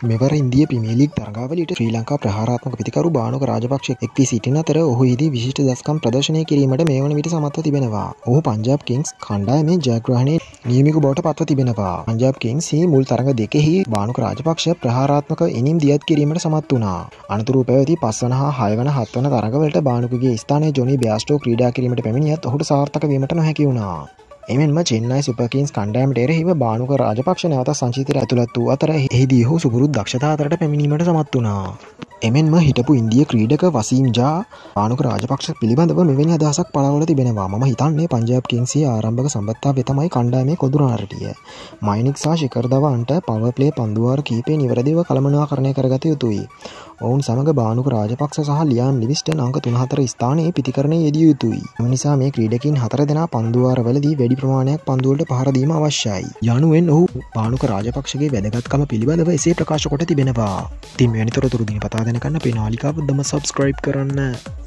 මෙවර ඉන්දිය premier league තරගාවලියට ශ්‍රී ලංකා ප්‍රහාරාත්මක පිතිකරු බානුක රාජපක්ෂ එක් වී සිටින අතර ඔහු එහිදී විශිෂ්ට දස්කම් ප්‍රදර්ශනය කිරීමට මේ වන විට සමත්ව තිබෙනවා. ඔහු පංජාබ් කිංස් කණ්ඩායමේ ජයග්‍රහණයේ නියමික බවට පත්ව තිබෙනවා. පංජාබ් කිංස් හි මුල් තරග දෙකෙහි බානුක රාජපක්ෂ ප්‍රහාරාත්මක ඉනිම් දියත් කිරීමට සමත් වුණා. අනතුරුව පැවති 5 වන හා 6 වන 7 වන තරගවලට බානුකගේ ස්ථානයේ ජොනි බෑස්ටෝ ක්‍රීඩා කිරීමට පැමිණියත් ඔහුට සාර්ථක වීමට නොහැකි වුණා. එමෙන්ම චෙන්නයි සුපර් කිංස් කණ්ඩායමට එරෙහිව බානුක රාජපක්ෂ නැවත සංචිතයට ඇතුළත් වූ අතර එහිදී ඔහු සුපුරුදු දක්ෂතා අතරට පැමිණීමට සමත් වුණා. එමෙන්ම හිටපු ඉන්දිය ක්‍රීඩක වසීම් ජා බානුක රාජපක්ෂ පිළිබඳව මෙවැනි අදහසක් පළවලා තිබෙනවා. මම හිතන්නේ පංජාබ් කිංස්ගේ ආරම්භක සම්බන්ධතාවය තමයි කණ්ඩායමේ කොදුරාරටිය. මයිනික් සහ ශිඛර් ධවන්ට පවර් ප්ලේ පන්දුවාර කීපේ නිවැරදිව කළමනාකරණය කරගත යුතුයි. ඔවුන් සමග බානුක රාජපක්ෂ සහ ලියාම් ලිවිස්ටන් අංක 3-4 ස්ථානයේ පිතිකරණයේ යෙදිය යුතුයි. එම නිසා මේ ක්‍රීඩකින් 4 දෙනා පන්දුවාරවලදී වැඩි ප්‍රමාණයක් පන්දු වලට පහර දීම අවශ්‍යයි. යනුවෙන් ඔහු බානුක රාජපක්ෂගේ වැදගත්කම පිළිබඳව එසේ ප්‍රකාශ කොට තිබෙනවා. ඉතින් මෙවැනි තොරතුරු දිනපතා දැනගන්න අපේ නාලිකාව සබ්ස්ක්‍රයිබ් කරන්න.